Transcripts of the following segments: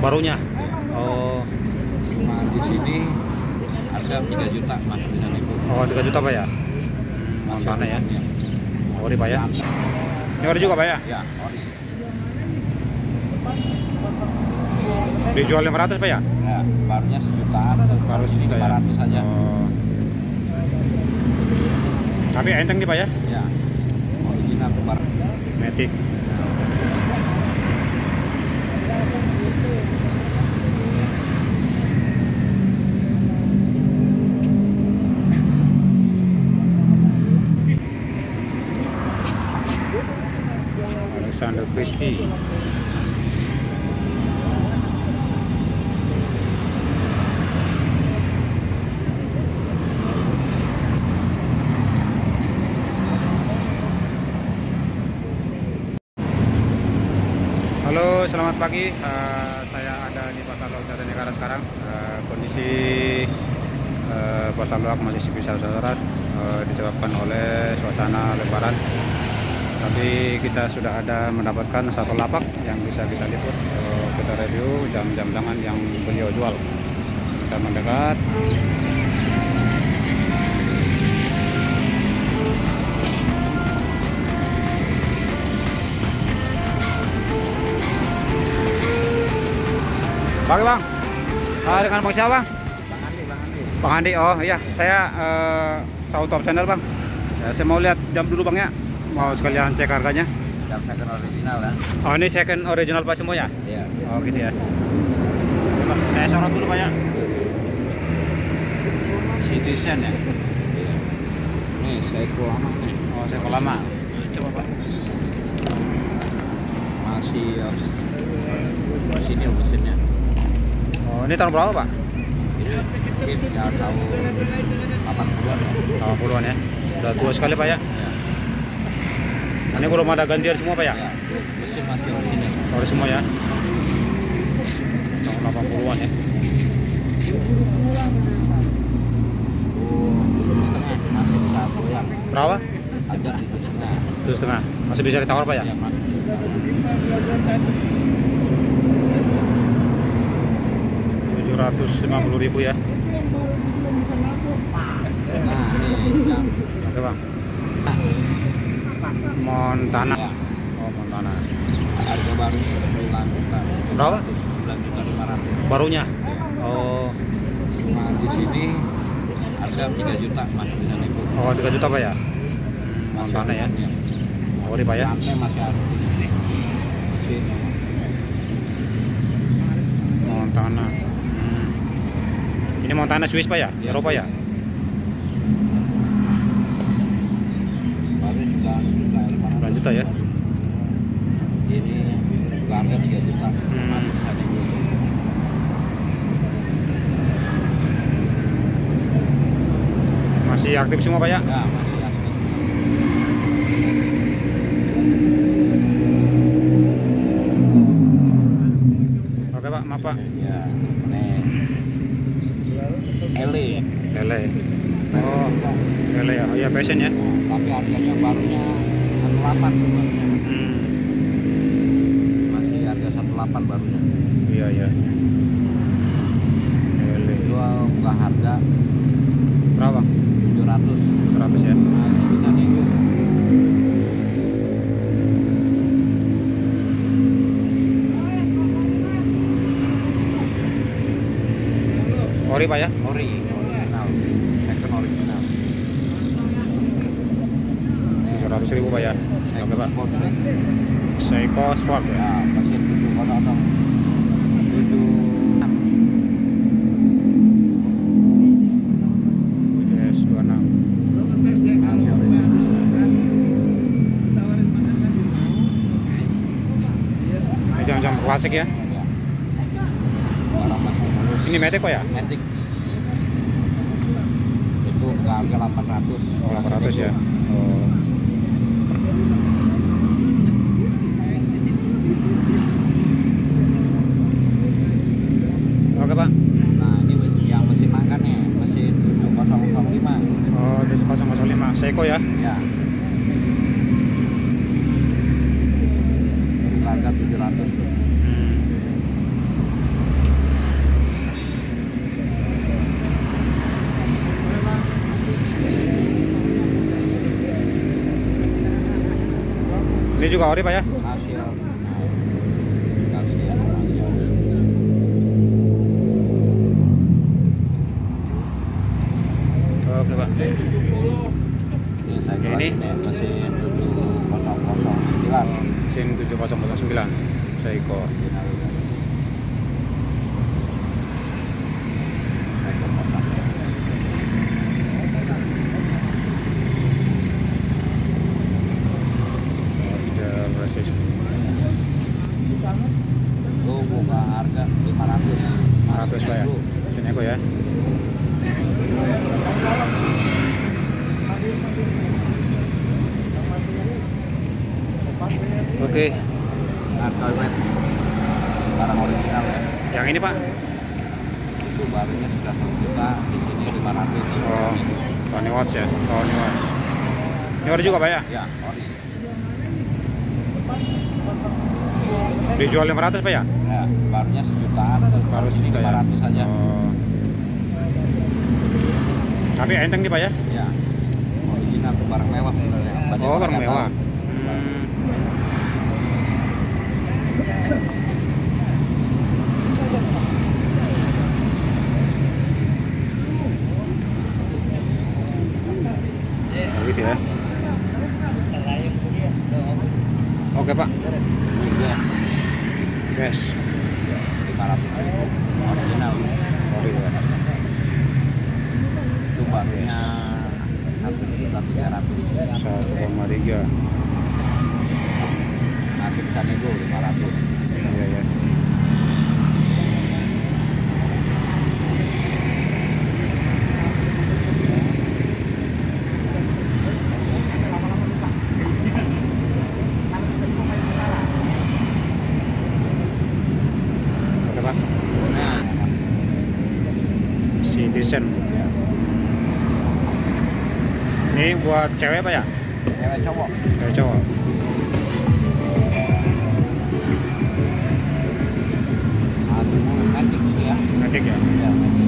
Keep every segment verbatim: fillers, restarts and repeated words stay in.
Barunya. Oh. Cuma di sini harga tiga juta masih bisa nego. Oh, tiga juta Pak ya? Montana ya. Ori Pak ya. Ini ori juga Pak ya? Ya, ori. Dijual lima ratus Pak ya? Ya, barunya sejutaan. Baru sejuta ya. lima ratus aja. Oh. Tapi enteng nih Pak ya? Ya. Original bar. Matic. Alexander Christie. Halo, selamat pagi. Uh, saya ada di Pasar Loak Jatinegara sekarang. Uh, kondisi uh, Pasar Loak masih sepi saudara, uh, disebabkan oleh suasana Lebaran. Tapi kita sudah ada mendapatkan satu lapak yang bisa kita liput. Uh, kita review jam-jam tangan yang beliau jual. Kita mendekat. Pagi Bang, uh, dengan Bang siapa Bang? Bang Andi, Bang Andi. Bang Andi, oh iya, saya uh, Saud Top Channel Bang. Ya, saya mau lihat jam dulu Bang ya, mau sekalian cek harganya. Jam second original ya. Oh ini second original Pak semuanya? Iya. Oh gitu ya. Coba saya sorot dulu Pak ya. Citizen ya? Iya. Nih, Seiko lama nih. Oh Seiko lama. Coba Pak. Masih harus mesinnya mesinnya. Oh ini tahun berapa Pak? Ini mungkin ya tahun delapan puluhan. delapan puluhan ya. Udah tua sekali Pak ya. Ya. Ini belum ada gantian semua Pak ya? Ya, mesin masih original. Ori semua ya. Tahun delapan puluhan ya. Setengah masih bisa goyang. Berapa? Ada di setengah. Tujuh setengah. Masih bisa ditawar Pak ya? Ya, masih. tujuh ratus lima puluh ribu ya. Nah, ini jam. Oke Bang. Montana. Ya. Oh Montana. Harga barunya sembilan juta. Berapa? sembilan juta lima ratus. Barunya. Oh. Cuma di sini harga tiga juta masih bisa nego. Oh tiga juta Pak ya? Montana ya. Oh di Pak ya. Lantai masih ada di sini. Mesin. Montana. Hmm. Ini Montana Swiss Pak ya? Ya, Eropa ya? Baru sembilan juta lima ratus. sembilan juta ya? Ini harga tiga juta. Hmm. Masih bisa nego. Masih aktif semua Pak ya? Ya, masih aktif. Oke Pak, maaf Pak. Ya, nih. Ele. Lele. Oh, Lele ya. Oh iya passion ya. Nah, tapi harganya barunya satu delapan barunya. Hmm. Masih harga satu delapan barunya. Iya iya. Lele. Jual buka harga Berapa? tujuh ratus. tujuh ratus ya. Masih bisa nego. Ori Pak ya? Ori, original. Second original. tujuh ratus ribu Pak ya. Oke Pak. Sport. Seiko Sport ya. Ya, mesin tujuh kosong. tujuh S dua puluh enam. masih original. Ini jam-jam klasik ya. Ya. Barang masih mulus. Ini Matic Pak ya? Matic. Itu harga delapan ratus. Oh, delapan ratus ya. Oh. Oke Pak. Nah, ini mesin yang mesin makannya, mesin tujuh nol lima. Oh, tujuh nol nol lima Seiko ya. Ya. Harga tujuh ratus. Hmm. Ini juga ori Pak ya? Hasil. Nah, kali dia hasil. Oke Pak. Ini saya Oke, keluar ini? ini mesin tujuh nol nol sembilan. Mesin tujuh nol nol sembilan Seiko. Original. Seiko kotak. Model resist. Tuh buka harga lima ratus. lima ratus Pak ya. Sini aku ya. Oke, Harga wet. Barang original ya. yang ini Pak. Itu barunya sudah satu juta, di sini lima ratus. Oh, Tony Watch ya. Tony Watch. Ini ori juga Pak ya? Ya, ori. Dijual lima ratus Pak ya? Ya, barunya sejutaan, terus Baru ini sejuta lima ya? ratus saja. Oh. Tapi enteng nih Pak ya? Ya, original tuh barang mewah sebenarnya. Banyak Oh, orang barang nggak mewah. tahu. Hmm. Oh, gitu ya. Oke Pak. Ini gas Yes. lima ratus ribu original. Ori ya. Itu barunya satu juta tiga ratus. satu koma tiga. Nanti bisa nego lima ratus. Iya ya. Oke Pak. Nah, Citizen. Ini buat cewek Pak ya? cewek cowok. Cewek cowok. Ah, semua matic ini ya. Matic ya? Ya,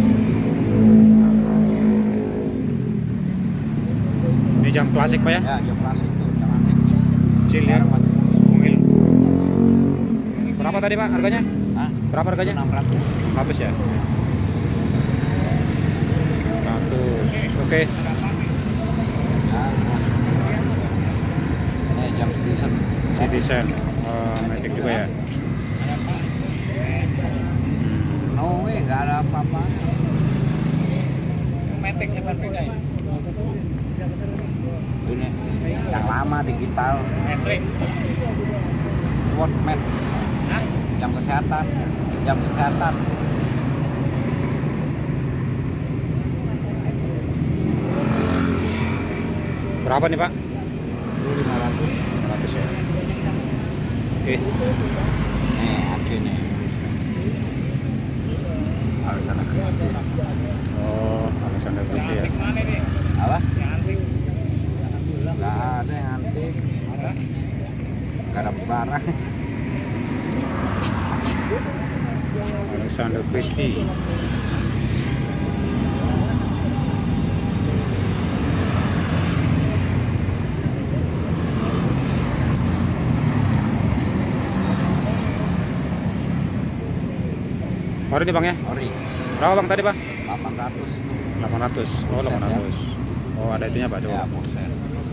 Ini jam klasik Pak ya? ya, jam klasik tuh, jam antik. Kecil ya? Mungil. Berapa tadi Pak harganya? Hah? Berapa harganya? enam ratus. enam ratus ya? enam ratus. Oke. Nah, ini jam season. Citizen. Oh, Matic juga ya? No way, nggak ada apa-apa. Matic hebat beda ya? Ini yang lama digital. Matic. World Med. Jam kesehatan. Jam kesehatan. Berapa nih Pak? Itu lima ratus. lima ratus ya? Oke. Nih, Ac nih. Alasan Christie. Oh, Alexander Christie ya? Mana nih? Apa? Yang antik. Nggak ada yang antik. Nggak ada barang. Alexander Christie. Ori nih Bang ya? Ori. Berapa Bang tadi Bang? delapan ratus. delapan ratus. Oh, delapan ratus. Oh, ada itunya Pak, Ya, coba. bosen.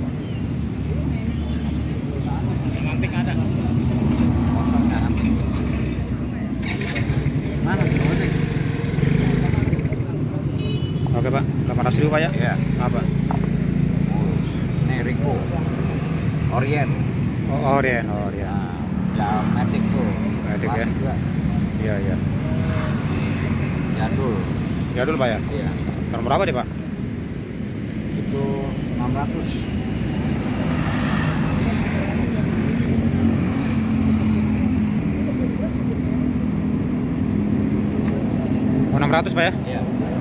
Yang antik ada. Kosongnya antik. Mana tuh antik? Oke Pak, delapan ratus ribu Pak ya? Iya. Apa? Oh, ini Rico. Orient. Oh, Orient, oh, Orient. Nah, yang Matic tuh. Matic ya? Klasik juga. Iya, iya. Jadul. Jadul Pak ya? Iya. Tahun berapa nih Pak? Itu enam ratus. Oh, enam ratus Pak ya? Iya.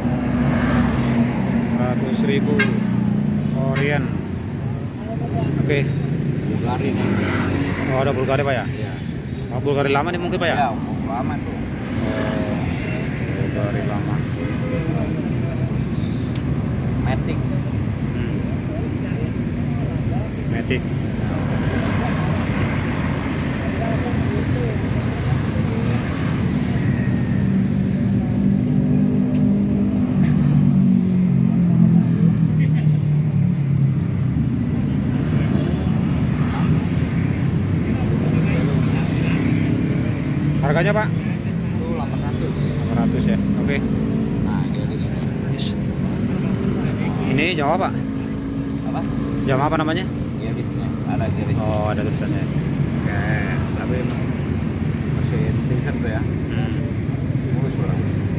enam ratus ribu. Orient. Oke. Bulgari nih. Oh, ada Bulgari Pak ya? Iya. Oh, Bulgari lama nih mungkin Pak ya? Iya, lama tuh. Oh, Bulgari lama. Matic. Hmm. Matic. Harganya Pak? Itu delapan ratus. delapan ratus ya. Oke. Nah, garisnya. Ini Jawa Pak? Apa? Jawa apa namanya? Garisnya. Ada garis. Oh, ada tulisannya. Oke. Tapi masih disingkat tuh ya. Hmm. Mulus orang.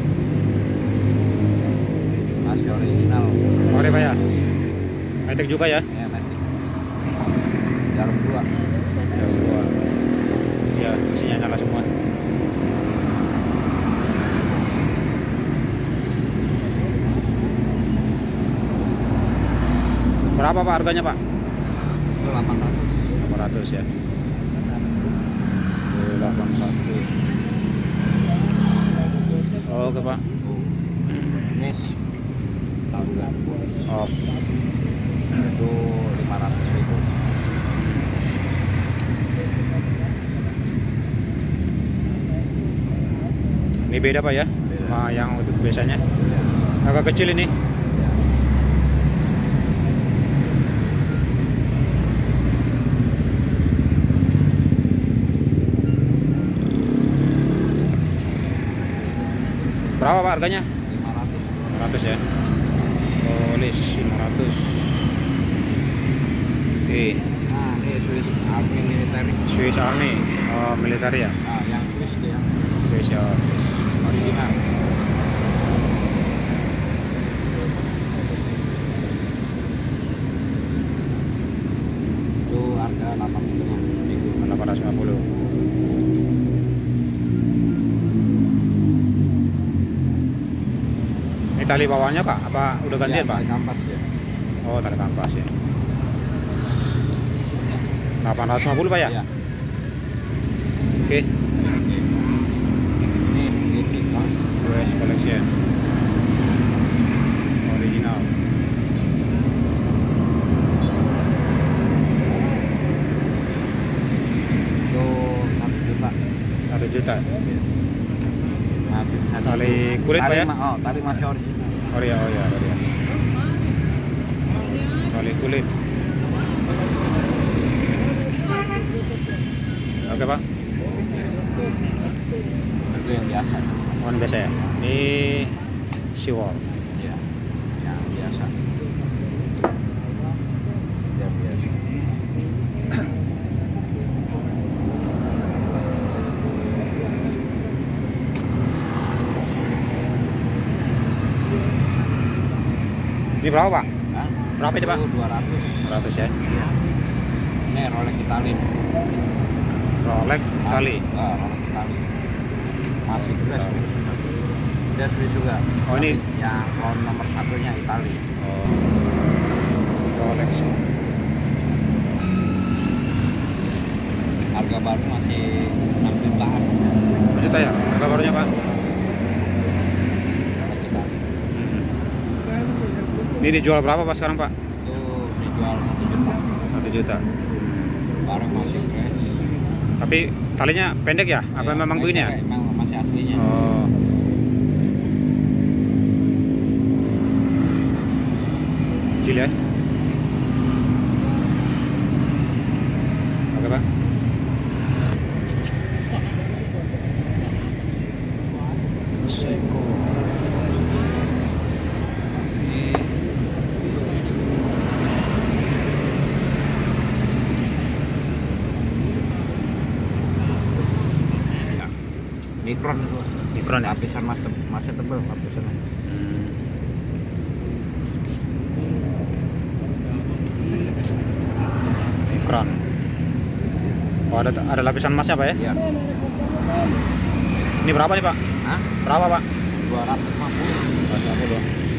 Masih original. Oke Pak ya. High-tech juga ya? Ya, nanti. Jarum dua. Jarum dua. Ya, mesinnya nyala semua. Berapa Pak harganya Pak? Itu delapan ratus. delapan ratus ya. delapan ratus. Oh, oke Pak. Ini tabungan. Oh. Itu lima ratus ribu. Ini beda Pak ya? Sama yang untuk biasanya. Agak kecil ini. Berapa Pak harganya? lima ratus. lima ratus ya. Polis lima ratus. Oke. Nah, ini Swiss Army militer. Swiss Army. Oh, militer ya. Nah, yang Swiss dia Swiss ya. original. Itu harga delapan setengah ribu. delapan ratus lima puluh. Ini tali bawahnya Pak? Apa udah gantian Ya, Pak? tali kampas ya. Oh, tali kampas ya. delapan ratus lima puluh Pak ya? Ya. Oke. Ini ini kelas U S Collection. Original. itu satu juta. satu juta. Masih satu. Tali kulit, Pak, Tali ya? ma- Oh, tali masih original. Oh iya, oh iya, oh iya. Tali kulit. Oke Pak. Itu yang biasa. Oh, ini biasa ya. Ini Seawall. Ya, yang biasa. Yang biasa. Ini berapa Pak? Hah? Berapa ini Pak? Itu dua ratus. dua ratus ya. Ini Rolex Italin. Rolex tali. Ah, Rolex Italin. Masih fresh. Dia Swiss juga. Oh, ini- Tapi yang tahun nomor satunya Itali. Oh. Rolex. Harga baru masih enam jutaan. Berapa juta ya? Harga barunya Pak? Rolex Italin. Ini dijual berapa Pak sekarang Pak? Itu dijual satu juta. satu juta. Barang masih fresh. Tapi talinya pendek ya? Apa Ya, memang fresh begini ya? kayak Memang masih aslinya. Oh. Kecil ya? Oke Pak. Seiko. Mikron itu. Mikron ya? Lapisan masih masih tebal lapisannya. Mikron. Oh, ada ada lapisan emasnya Pak ya? Iya. Ini berapa nih Pak? Hah? Berapa Pak? dua ratus lima puluh. dua ratus lima puluh.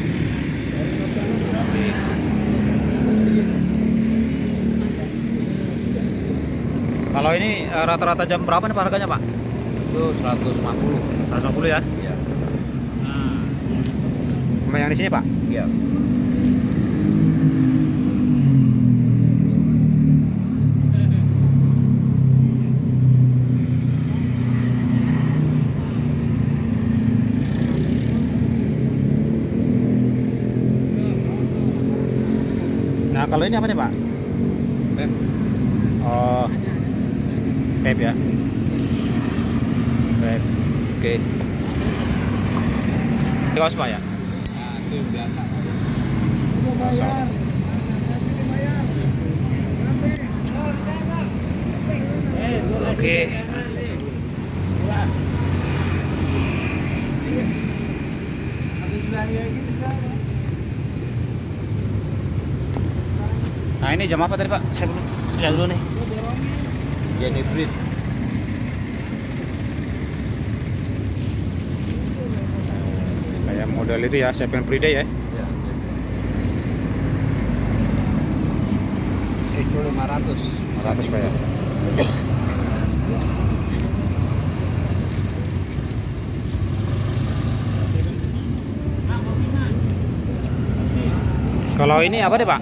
Kalau ini eh, rata-rata jam berapa nih Pak harganya Pak? Itu seratus lima puluh. seratus lima puluh ya? Iya. Sama yang di sini Pak? Iya. Nah kalau ini apa nih Pak? Pep. Oh, vape ya? Vape. baik. Oke. Ini kaos Pak ya? Nah, itu yang biasa. Oke. Nah ini jam apa tadi Pak? Saya belum lihat dulu nih. Gen hybrid. Kayak model itu ya, Seven Friday ya. Ya. Itu lima ratus. lima ratus Pak ya. Kalau ini apa deh Pak?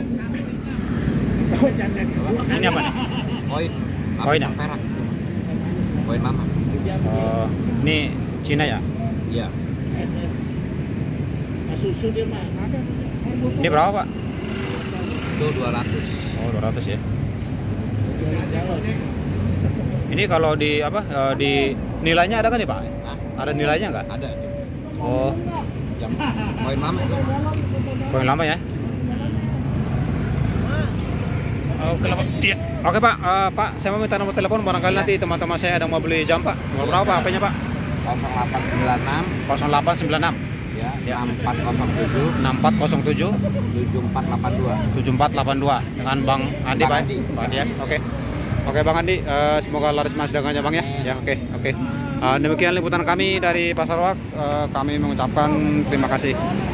Ini apa nih? Koin. Koin ya? Perak. Koin mama. Oh, ini Cina ya? Iya. Susu dia mah. Ini berapa Pak? Itu dua ratus. Oh dua ratus ya. Ini kalau di apa? eh, di nilainya ada kan nih Pak? Hah? Ada nilainya nggak? Ada itu. Oh, Jam koin mama itu. koin lama ya? Oke Pak. Iya. Oke Pak, Eh, Pak, saya mau minta nomor telepon barangkali nanti teman-teman saya ada mau beli jam Pak. Nomor berapa Pak H P-nya Pak? nol delapan sembilan enam nol delapan sembilan enam ya, Ya. enam empat nol tujuh enam empat nol tujuh tujuh empat delapan dua. tujuh empat delapan dua dengan Bang Andi Bang Pak. Andi. Bang Andi ya. Oke. Oke Bang Andi, eh, semoga laris mas dagangannya Bang ya. Ya oke, oke. Eh, demikian liputan kami dari Pasar Loak. Eh, kami mengucapkan terima kasih.